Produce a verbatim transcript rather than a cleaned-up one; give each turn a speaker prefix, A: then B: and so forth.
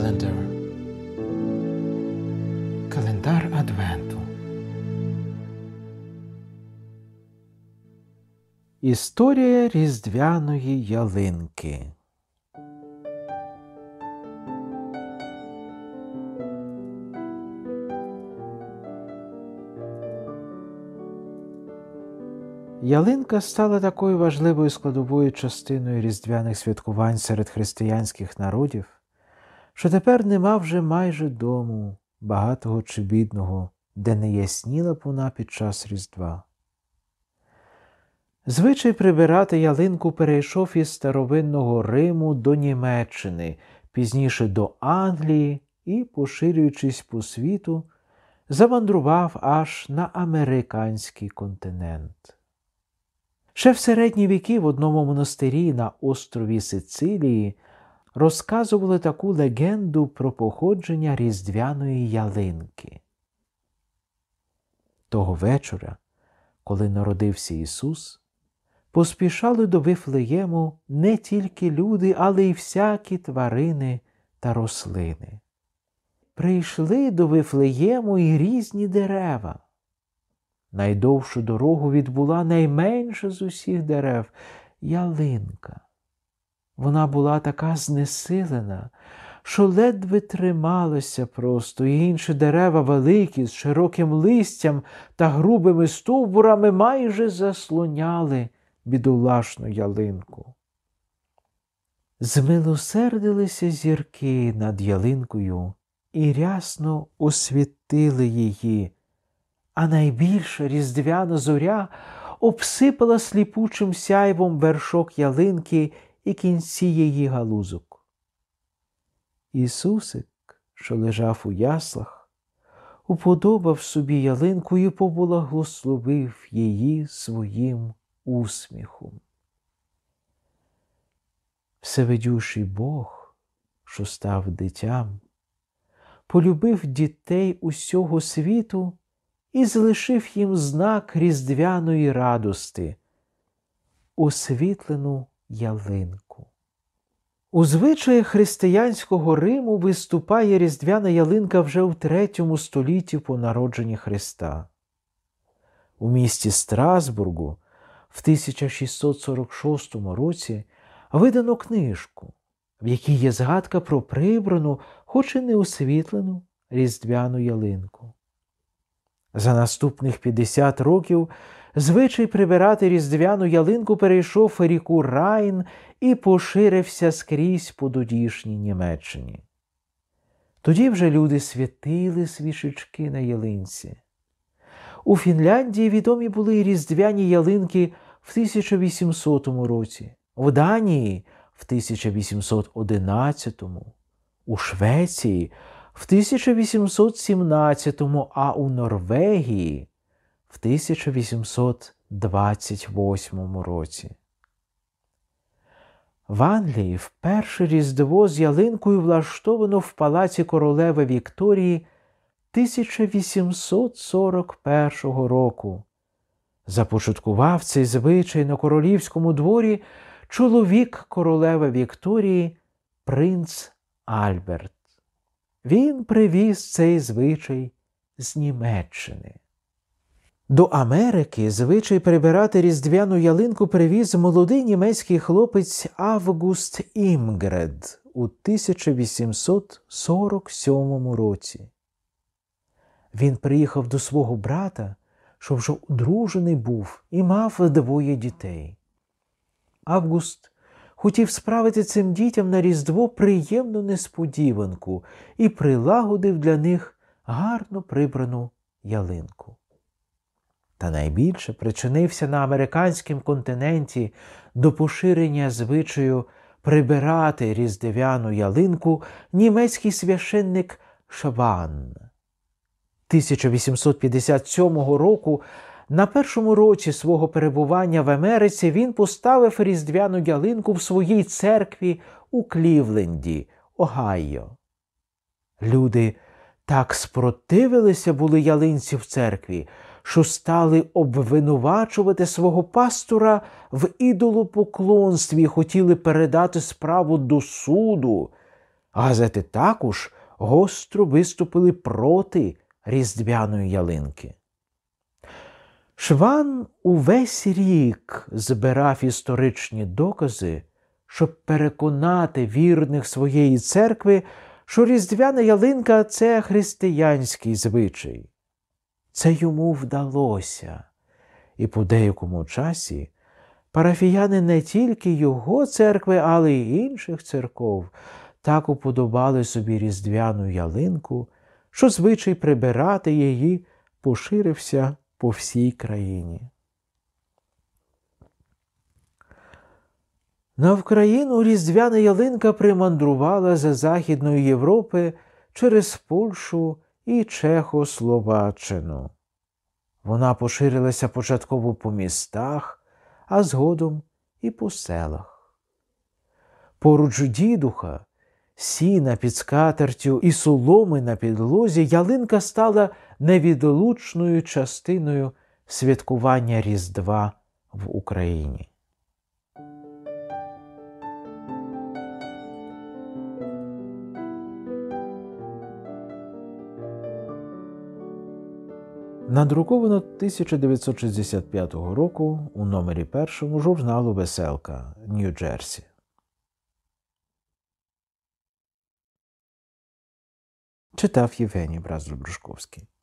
A: Calendar. Календар Адвенту. Історія різдвяної ялинки. Ялинка стала такою важливою складовою частиною різдвяних святкувань серед християнських народів, що тепер нема вже майже дому, багатого чи бідного, де не ясніла б вона під час Різдва. Звичай прибирати ялинку перейшов із старовинного Риму до Німеччини, пізніше до Англії і, поширюючись по світу, замандрував аж на американський континент. Ще в середні віки в одному монастирі на острові Сицилії розказували таку легенду про походження різдвяної ялинки. Того вечора, коли народився Ісус, поспішали до Вифлеєму не тільки люди, але й всякі тварини та рослини. Прийшли до Вифлеєму й різні дерева. Найдовшу дорогу відбула найменша з усіх дерев – ялинка. Вона була така знесилена, що ледве трималася просто, і інші дерева великі, з широким листям та грубими стовбурами майже заслоняли бідолашну ялинку. Змилосердилися зірки над ялинкою і рясно освітили її, а найбільша різдвяна зоря обсипала сліпучим сяйвом вершок ялинки і кінці її галузок. Ісусик, що лежав у яслах, уподобав собі ялинку і поблагословив її своїм усміхом. Всевидющий Бог, що став дитям, полюбив дітей усього світу і залишив їм знак різдвяної радости – освітлену ялинку. У звичаях християнського Риму виступає різдвяна ялинка вже в третьому столітті по народженні Христа. У місті Страсбургу в тисяча шістсот сорок шостому році видано книжку, в якій є згадка про прибрану, хоч і не освітлену, різдвяну ялинку. За наступних п'ятдесят років звичай прибирати різдвяну ялинку перейшов ріку Райн і поширився скрізь по тодішній Німеччині. Тоді вже люди святили свічечки на ялинці. У Фінляндії відомі були різдвяні ялинки в тисяча вісімсотому році, в Данії – в тисяча вісімсот одинадцятому, у Швеції – в тисяча вісімсот сімнадцятому, а у Норвегії – в тисяча вісімсот двадцять восьмому році. В Англії вперше Різдво з ялинкою влаштовано в палаці королеви Вікторії тисяча вісімсот сорок першого року. Започаткував цей звичай на королівському дворі чоловік королеви Вікторії, принц Альберт. Він привіз цей звичай з Німеччини. До Америки звичай прибирати різдвяну ялинку привіз молодий німецький хлопець Август Імгред у тисяча вісімсот сорок сьомому році. Він приїхав до свого брата, що вже одружений був і мав двоє дітей. Август хотів справити цим дітям на Різдво приємну несподіванку і прилагодив для них гарно прибрану ялинку. Та найбільше причинився на американському континенті до поширення звичаю прибирати різдвяну ялинку німецький священник Шванн. тисяча вісімсот п'ятдесят сьомого року на першому році свого перебування в Америці він поставив різдвяну ялинку в своїй церкві у Клівленді, Огайо. Люди так спротивилися були ялинці в церкві, що стали обвинувачувати свого пастора в ідолопоклонстві і хотіли передати справу до суду, Газети також гостро виступили проти різдвяної ялинки. Шван увесь рік збирав історичні докази, щоб переконати вірних своєї церкви, що різдвяна ялинка – це християнський звичай. Це йому вдалося, і по деякому часі парафіяни не тільки його церкви, але й інших церков так уподобали собі різдвяну ялинку, що звичай прибирати її поширився по всій країні. На Вкраїну різдвяна ялинка примандрувала з Західної Європи через Польщу і Чехословаччину. Вона поширилася початково по містах, а згодом і по селах. Поруч дідуха, сіна під скатертю і соломи на підлозі ялинка стала невідлучною частиною святкування Різдва в Україні. Надруковано тисяча дев'ятсот шістдесят п'ятого року у номері першому журналу «Веселка», Нью-Джерсі. Читав Євгеній Бразиль-Брушковський.